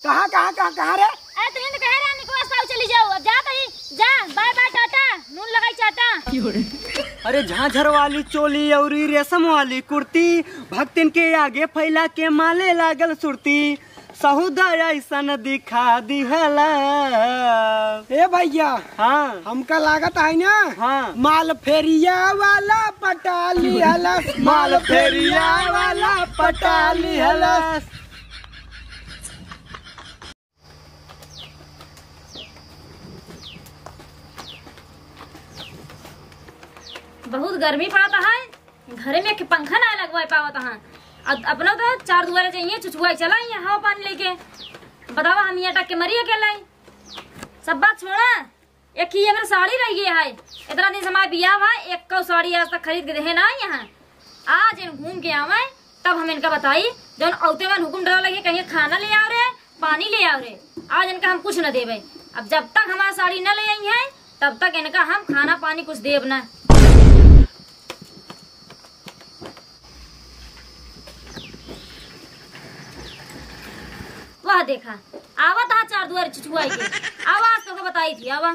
कहाँ कहाँ कहाँ कहाँ रे? तुम तो कह रहे निकवास पाव चली जाओ। अब जा कहीं जा। Bye bye Tata. नून लगाई चाटा। अरे झांझर वाली चोली और रेशम वाली कुर्ती भक्तिन के आगे फैला के माले लागल सुरती सहुदया ऐसन दिखा दिहला। ए भैया हाँ हमका लागत है ना। हाँ माल फेरिया वाला पटाली हलस। माल फेरिया वाला पटाली हलस। बहुत गर्मी पड़ता है। घरे में पंखा ना लगवा पावत है। अपना तो चार दुआरे चाहिए चुचुआ चला हवा पानी लेके। बतावा हम यहाँ टक के मरी अकेला। सब बात छोड़ा। एक ही मेरा साड़ी रह गई है। इतना दिन समय बिया हुआ एक को साड़ी आज तक खरीद के दे ना यहाँ। आज इन घूम के आवे तब हम इनका बताई जब औते मन हुक्म डरा लगे कहीं खाना ले आओ रे पानी ले आओ रे। आज इनका हम कुछ न देवे। अब जब तक हमारा साड़ी न ले आई है तब तक इनका हम खाना पानी कुछ देव न। वाह देखा आवा था चार दुआर चुचुआई के। आवाज तो बताई थी। आवा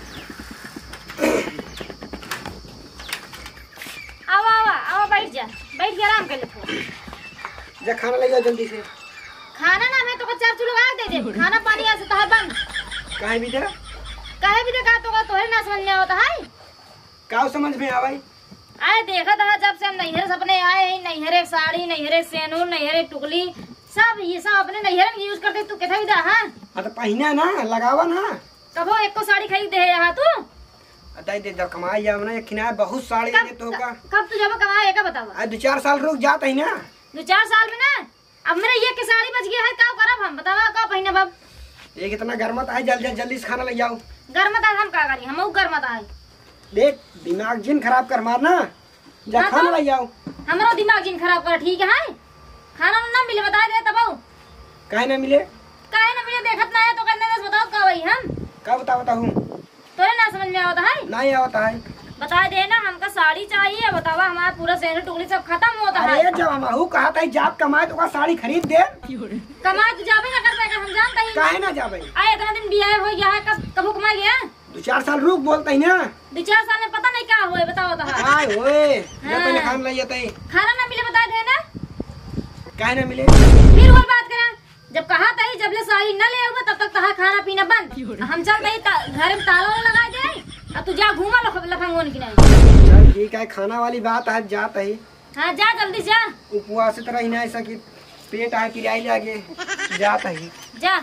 आवा आवा आवा बैठ जा। बैठ के आराम कर ले। जा खाना ले जाओ जल्दी से। खाना ना मैं तो चार चूल्हा आग दे दे। खाना पानी आज तो है बंद। काहे भी तेरा काहे भी देखा तो तोहरे ना समझ में आवता है। का समझ में आवाई? आए देखा था जब से हम नैहर सपने आए हैं। नैहरे साड़ी नैहरे सेनूर नैहरे टुकली सब ये सब अपने नैहर में यूज करते। तू कैसा विदा है? हाँ तो पहना ना लगावा ना। कबो एक को साड़ी खरीद दे यहाँ तू। अदाई दे जब कमाई जाओ ना किनारे बहुत साड़ी ले तो का। कब तू जब कमाए का बतावा। आज 2-4 साल रुक जात है ना। 2-4 साल में ना अब मेरा ये के साड़ी बच गया है। का करब हम बतावा का पहने बाब। एक इतना गर्मत है जल्दी से खाना ले जाओ। गर्मता हम का करी हम गर्मता है। देख दिमाग जिन खराब कर मारना। जा हाँ खाना तो? ले जाओ। हमारा दिमाग जिन खराब कर ठीक है। खाना ना मिले बता दे तब। काहे ना मिले? काहे ना मिले देखत ना है तो कहने बस बताओ का वही हम का बता हूँ तोरे ना समझ में आवता है। नहीं आवता है। बता दे ना हमका साड़ी चाहिए। बतावा हमारा पूरा सेहर टुकड़ी सब खत्म होता है। अरे जब हम कहा था जाप कमाए तो का साड़ी खरीद दे। कमाए तो जाबे ना कर पाएगा हम जानता ही। काहे ना जाबे? आए इतना दिन बियाह हो गया है कब कमा गया। 2-4 साल रुक बोलते है ना। 2-4 साल में पता नहीं क्या हुआ बताओ तो है। आए ओए हाँ। पहले खाना ले जाते। खाना ना मिले बता दे ना। काहे ना मिले? फिर और बात करा। जब कहा था जब ले साड़ी न ले आऊंगा तब तक कहा खाना पीना बंद। हम चलते ही घर में ताला लगा दे। अब तू जा घूमा लफंगोन की नहीं। चल ठीक है खाना वाली बात है जात है। हाँ जा जल्दी जा। उपवास से तरह ही ना ऐसा कि पेट है किराए लागे जात है। जा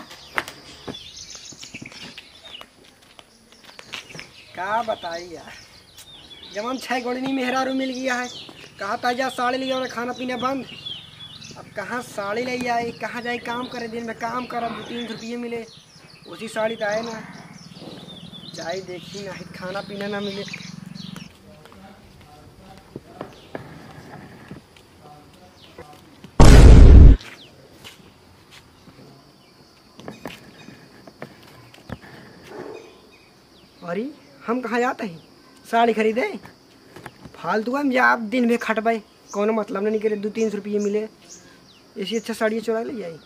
का बताई यार जमन 6 गोड़नी मेहरारू मिल गया है। कहा था जा साड़ी ले जाओ खाना पीना बंद। अब कहाँ साड़ी ले आए कहाँ जाए काम करे। दिन में काम कर 2-3 रुपये मिले उसी साड़ी तो आए ना। जाए देखी ना खाना पीना ना मिले। अरे हम कहाँ जाते हैं साड़ी खरीदे। फालतू हम जा आप दिन में खटबे कोनो मतलब नहीं करे। 2-3 रुपये मिले ऐसी अच्छा साड़ी चुरा ले जाए।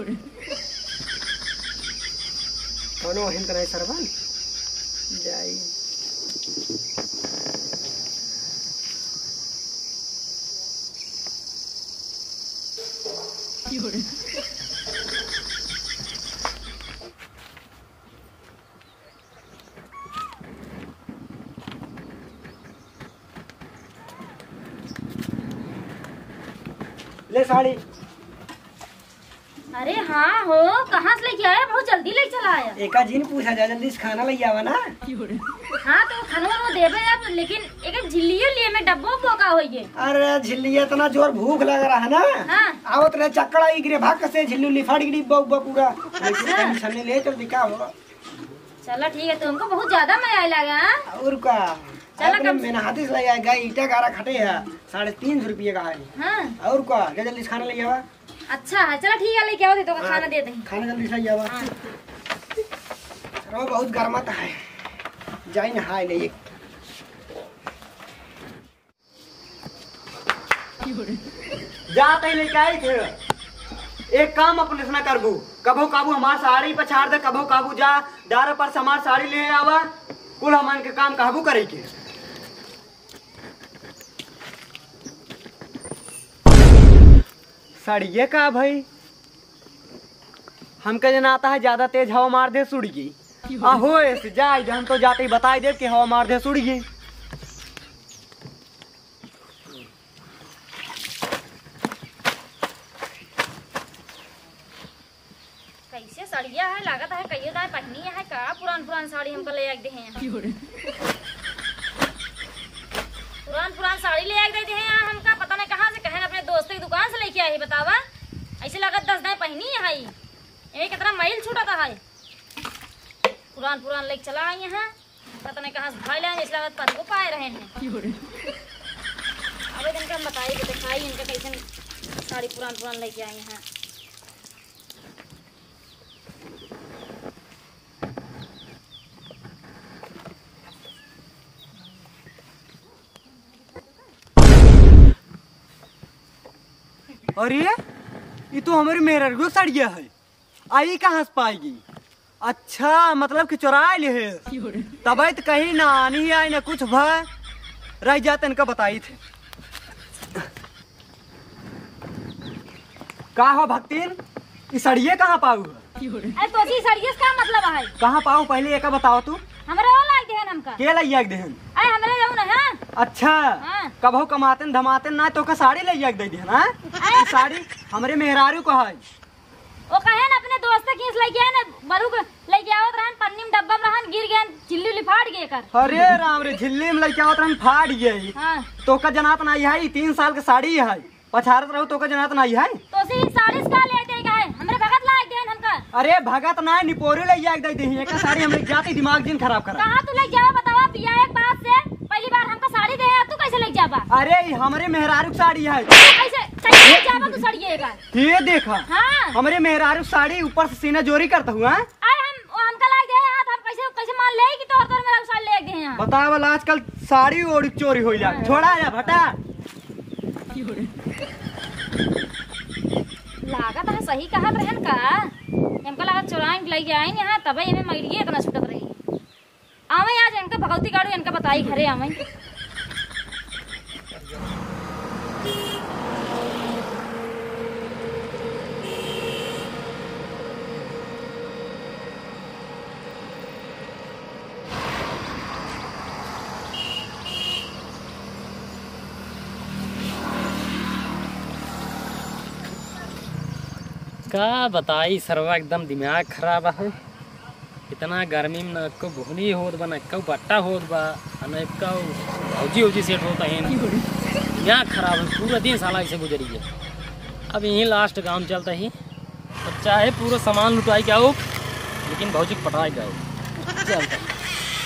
कोनो हिंद नहीं सरबन जाए। ले साड़ी। अरे हाँ हो कहाँ से लेके आया। बहुत जल्दी लेके चला आया। एका जिन पूछा जा जल्दी से खाना ले आवा ना। हाँ तो खाना वो देवे आप लेकिन एक झिल्लियों लिए में डब्बो बोका होइए। अरे झिल्ली इतना जोर भूख लग रहा है ना। हाँ। आवत रहे चक्कड़ा गिरे भाग से झिल्लू लिफाड़ गिरी पूरा। टेंशन ले चल दिखा हो। चलो ठीक है तुमको बहुत ज्यादा मजा लगा। और का चलो कम मैंने हाथी से ले गया ईटा गारा खटे है 350 रुपये का है। हाँ। और का जल्दी से खाना ले आवा। अच्छा है चलो ठीक है लेके आओ तो खाना दे दें। खाना जल्दी से ले आवा। बहुत गर्मत है जाई नहाए ले। जाते लेके आए थे एक काम अपने से ना करबू, कभो काबू हमार साड़ी पर छाड़ दे, कभो काबू जा दारा पर से हमार साड़ी ले आवा, कुल हमन के काम काबू करे के। सड़िए का भाई हमके जना आता है ज्यादा तेज हवा मार दे सुड़ गई। आहो ऐसे जाए हम तो जाते ही बताई दे कि हवा मार दे सुड़ गई। कैसे सड़िया है, लागत है कहियो दाए पहनी है का पुरान साड़ी हमको ले आके दे हैं। पुरान साड़ी ले आके दे हैं हमका, पता नहीं कहां से कहन अपने दोस्त की दुकान से लेके आई बतावा। ऐसे लागत 10 दाए पहनी है हाई, ये कितना मैल छूटा है। पुरान लेके चला आई है, पता नहीं कहां से भाई ले इस लागत पर को पाए रहे हैं। अब इनका हम बताइए दिखाई इनका कैसे साड़ी पुरान लेके आई हैं। अरे ये तो हमारी मेहर सड़िया है, आई कहाँ से पाएगी? अच्छा मतलब कि चुराए ले है, तब तो कहीं ना आनी आई ना कुछ भय रह जाते इनका बताई थे। का हो भक्तिन ये सड़िए कहाँ पाऊ? अरे तो सी सड़िए का मतलब है कहाँ पाऊ पहले एक बताओ तू। हमरे वो लाग देहन हमका के लइया के देहन? अरे हमरे जाऊ ना हां। अच्छा हाँ। कबहू कमाते धमाते ना तो का साड़ी लइया के दे देहन? हां साड़ी हमरे मेहरारू को है। वो कहे ना अपने दोस्त के ले गया ना बरू लेके आवत रहन, पन्नी में डब्बा में रहन, गिर गया चिल्ली फाड़ गए कर। अरे राम रे झिल्ली में लेके आवत रहन फाड़ गई। हां तो का जनात नहीं है, 3 साल के साड़ी है, पछारत रहो तो का जनात नहीं है। तो सी साड़ी का ले देगा है हमरे भगत लाग देहन हमका। अरे भगत ना निपोरे ले जाके दे देही, एक साड़ी हमरे जाती दिमाग दिन खराब करा। कहां तू ले जावा बतावा पिया एक बात से पहली बार हमका साड़ी दे तू कैसे ले जावा? अरे हमरे मेहरारू की साड़ी है। कैसे ले जावा तू सड़िएगा? ये देखा हां हमरे मेहरारू साड़ी ऊपर से सीना जोरी करता हुआ। आए हमका लाग दे हाथ, हम कैसे मान ले कि तोर मेरा साड़ी ले दे यहां? बतावल आजकल साड़ी ओड़ी चोरी हो जा। छोड़ा जा भटा। लागत है सही कहत रहन का, हमका लागत चुराए ले आई यहां तबे एमे मैलिए इतना छुटत रही। आवे आज इनका भगवती गाड़ू इनका बताई घरे आवे। का बताई सरवा एकदम दिमाग खराब है। इतना गर्मी में न को भुनी होत बा न को बट्टा होत बा न को औजी सेट होता है। दिमाग खराब है, पूरा दिन साला ऐसे गुजरी है। अब यहीं लास्ट काम चलता ही, तो चाहे पूरा सामान लुटाई के आओ लेकिन भौजी पटाए गए चलता है।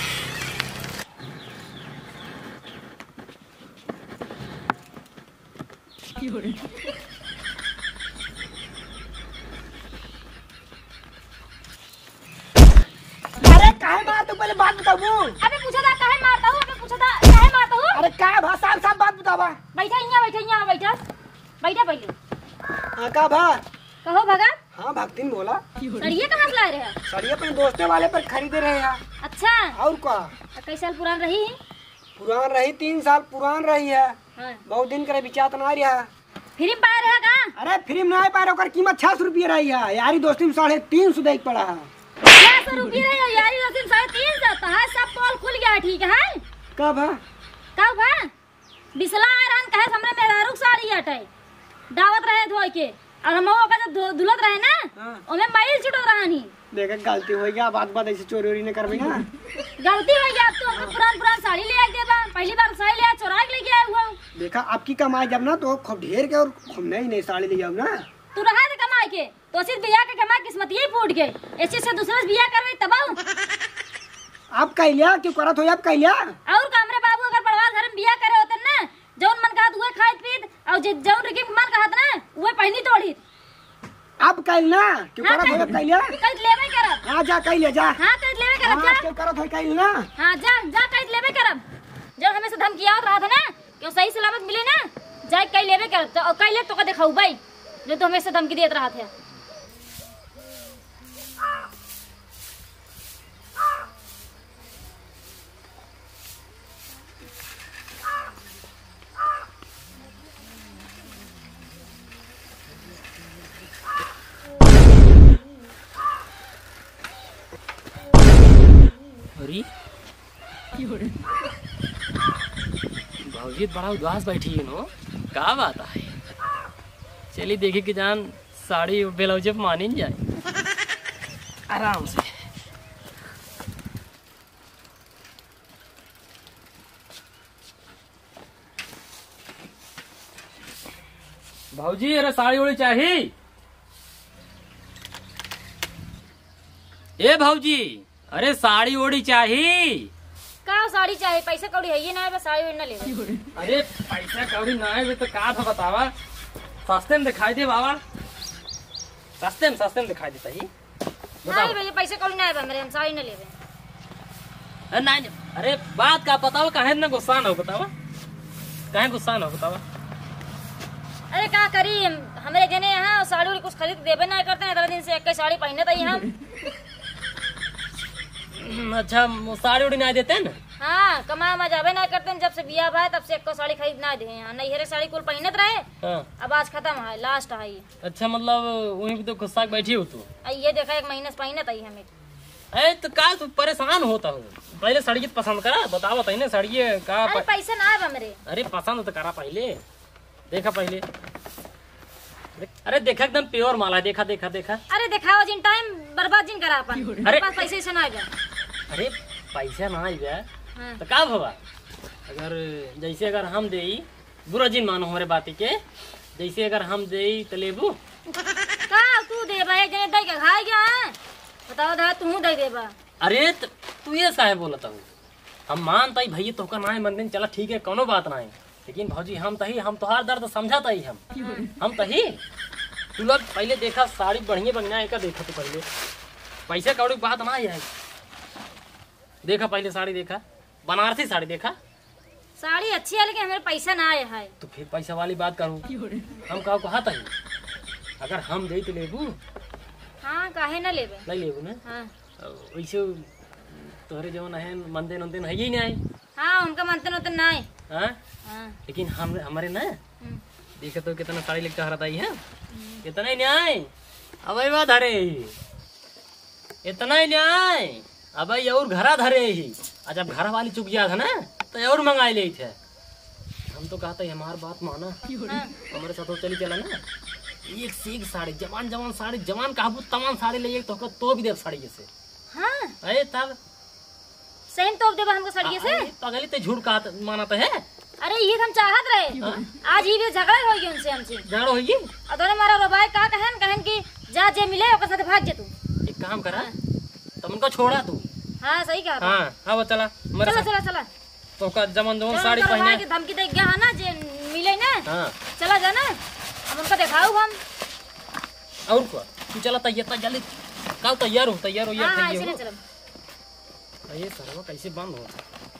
अरे काहे मार तू पहले बात बताबू। अबे पूछा था काहे मारता हूं, अबे पूछा था काहे मारता हूं। अरे का भाषा सब बात बतावा। बैठा बैठा पहले। हां का भा कहो भगत। हां भक्तिन बोला। सड़िए कहां से लाए रहे? साड़ी अपने दोस्ते वाले पर खरीदे रहे हैं। अच्छा और का कई साल पुरान रही? पुरान रही, 3 साल पुरान रही है। हां बहुत दिन करे बिचात ना रहा। फिर पाए रहा का? अरे फ्री में ना पाए ओकर कीमत 600 रुपये रही है। यारी दोस्ती में 350 देख पड़ा है। 600 रुपये रही यारी दोस्ती 350 है। सब पोल खुल गया ठीक है। कब है? कब है? बिसला रहन कहे हमरे मेहरारू साड़ी हटे दावत रहे धोए के और हम ओका जब दुलत रहे ना ओमे मैल छुटत रहनी। देख गलती हो गया, बात ऐसे चोरी वोरी न करबे ना। गलती हो गया। अब तो हमको पुरान साड़ी ले आके देबा, पहली बार साड़ी ले आ चोरा के लेके आया हुआ। देखा आपकी कमाई जब ना तो खूब ढेर के और खूब नई साड़ी ले आओ ना। तू रहा दे कमाई के तो सिर्फ बियाह के कमाई किस्मत यही फूट गए। ऐसे से दूसरा से बियाह करवे तबाऊ। आप कह लिया क्यों करत हो? आप कह लिया और कामरे बाबू अगर परिवार घर में बियाह करे होते ना जौन मन कहत उहे खाइत पीत और जौन रिकी मन कहत ना उहे पहनी तोड़ी। आप कह ना क्यों करत हो? कह लिया कह लेबे करब। हां जा कह ले जा। हां कह लेबे करब जा। क्यों करत हो? कह ना। हां जा कह लेबे करब। जब हमें से धमकी आवत रहा था ना कि सही सलामत मिले ना जा कह लेबे करब। तो कह ले तो का दिखाऊ भाई जो तो हमेशा धमकी देत रहा थे। अरे भाजी बड़ा उदास बैठी है नो, का बात है? चलिए देखे कि जान साड़ी ब्लाउज मानी न जाए आराम से। भाजी अरे साड़ी उड़ी चाहिए। ए भाजी अरे साड़ी ओड़ी चाहिए। का साड़ी चाहिए? पैसा कौड़ी है ये ना है, बस साड़ी ओड़ी ना ले। अरे पैसा कौड़ी ना है तो का था बतावा, सस्ते में दिखाई दे बाबा, सस्ते में दिखाई देता ही। नहीं भैया पैसा कौड़ी ना है मेरे, हम साड़ी ना ले रहे। नहीं अरे बात का बताओ, काहे ना गुस्सा ना हो बतावा, काहे गुस्सा ना हो बतावा। अरे क्या करी हमारे जने यहाँ साड़ी उड़ी कुछ खरीद देवे ना करते हैं, 15 दिन से एक साड़ी पहने था हम। अच्छा वो साड़ी उड़ी नहीं देते ना? हाँ कमा वमा जावे ना करते हैं, जब से बिया भाई तब से एक साड़ी खरीद ना दे यहाँ। नहीं हेरे साड़ी कुल पहनत रहे। हाँ। अब आज खत्म है, लास्ट है ये। अच्छा मतलब वहीं पे तो गुस्सा बैठी हो तू? ये देखा 1 महीने से पहनत आई हमें। अरे तो का तू परेशान होता हो? पहले साड़ी पसंद करा, बताओ तही ना साड़ी का अरे पैसा ना है मेरे। अरे पसंद तो करा पहले, देखा पहले। अरे देखा एकदम प्योर माला है, देखा देखा देखा। अरे दिखाओ जिन टाइम बर्बाद जिन करा अपन। अरे पास पैसे से ना आएगा। अरे पैसा ना आई बे हाँ। तो का होगा? अगर जैसे अगर हम दे बुरा जिन मानो हमारे बाती के, जैसे अगर हम दे तो लेबू का तू दे भाई जने दे के खाए गया है, बताओ दा तू दे दे बा। अरे तू ये साहे बोलता हूँ, हम मानता ही भैया तो ना है मंदिर, चला ठीक है कोनो बात ना है, लेकिन भौजी हम तोहार दर्द समझाता ही हम तही। तू लोग पहले देखा साड़ी बढ़िया बढ़िया एक देखा तो पहले पैसा कौड़ी बात ना है। देखा पहले साड़ी, देखा बनारसी साड़ी देखा। साड़ी अच्छी है लेकिन हमें पैसा ना आया है। तो फिर पैसा वाली बात करूँ हम कहा था ही, अगर हम दे तो लेबू। हाँ काहे ना लेबे, नहीं लेबू ना? हाँ वैसे तोहरे जवन है मंदिर उनदिन है ही नहीं। हाँ उनका मंतन उतन ना है। हाँ हाँ लेकिन हम हमारे ना देखा तो कितना साड़ी लेकर हरता ही है, इतना ही न्याय अब बात धरे ही, इतना ही न्याय अब और घरा धरे ही। जब घर वाली चुक गया था ना तो और मंगाई ले थे। हम तो कहते हमार बात माना, हमारे साथ चली चला ना, एक से एक साड़ी जवान जवान साड़ी, जवान काबू तमाम साड़ी ले तो भी दे साड़ी जैसे। हाँ अरे तब सेम तो देबा हमको साड़ी से। पगली तो झूठ का मानता है। अरे ये हम चाहत रहे, आज ही भी झगड़ा हो गई उनसे हमसे, झगड़ा होगी। और दोनों मारा रबाई का कहन कि जा जे मिले ओकर साथ भाग जे तू। एक काम करा तुम उनको छोड़ा तू। हाँ सही कहा। हाँ अब चला मेरे चला साथ। चला चला तो का जमन जमन चलो, साड़ी उनका पहने। रबाई के धमकी दे गया है ना जे मिले ना। हाँ चला जाना अब उनको दिखाऊ हम। और क्या तू चला तैयार जल्दी का तैयार हो हाँ यार हाँ तैयार इसीलिए हो। चलो। ये सरवा कैसे बंद हो?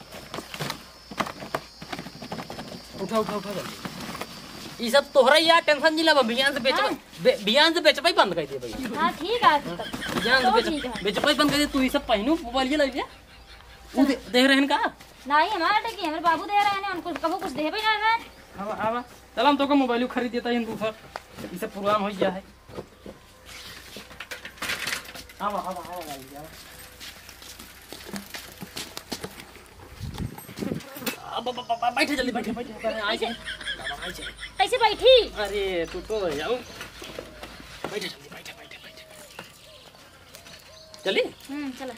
उठा उठा उठा जल्दी। ये सब तोहरा यार टेंशन नहीं ला, बियान से बेचबाई बंद कर दे भाई। हाँ ठीक है बियान तो से ठीक है। बेचबाई बंद कर दे। तू ये सब पहनू मोबाइल लग गया वो देख रहे हैं का? नहीं हमारा टेकी हमारे बाबू दे रहे हैं, उनको कबो कुछ दे भी ना है। हाँ हाँ चल हम तो को मोबाइल खरीद देता है दूसरा, ये सब प्रोग्राम हो गया है। हाँ हाँ हाँ हाँ बैठे जल्दी बैठे बैठे आ जाए। कैसे बैठी? अरे तू तो जाओ बैठे जल्दी बैठे बैठे बैठे चलिए। चला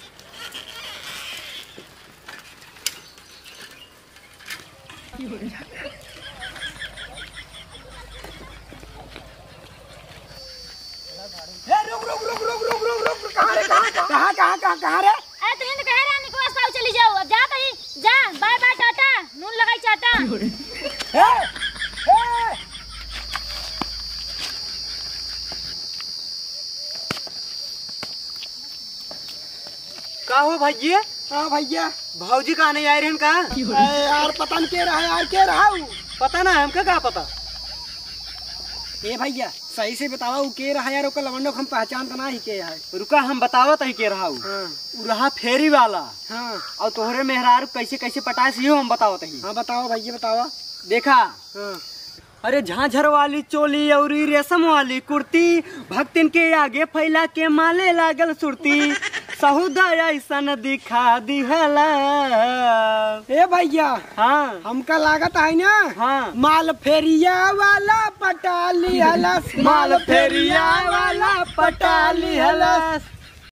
रुक रुक रुक रुक रुक रुक रुक कहाँ रे कहाँ रे? अरे तुम तो कह रहे हैं निकोस पाव चली जाओ, अब जा कहीं जा, बाय बाय टाटा, नून लगाई चाटा। का हो भैया? हाँ भैया। भौजी कहाँ नहीं आ रही का? यार पता नहीं के रहा है यार, के रहा हूँ पता ना हमका का पता। ए भैया सही से बतावा उ के रहा यार, ओकर लवंडो हम पहचान तो ना ही के है। रुका हम बतावत ही के रहा हाँ उ रहा फेरी वाला। हाँ और तोहरे मेहरारू कैसे कैसे पटाए से हम बतावत ही। हाँ बताओ भैया बतावा। देखा हाँ अरे झांझर वाली चोली और रेशम वाली कुर्ती, भक्तिन के आगे फैला के माले लागल सुरती, सहुदा ऐसन दिखा दिहला। ए भैया हाँ हमका लागत है ना, हाँ माल फेरिया वाला पटा लिहलस, माल फेरिया वाला पटा लिहलस।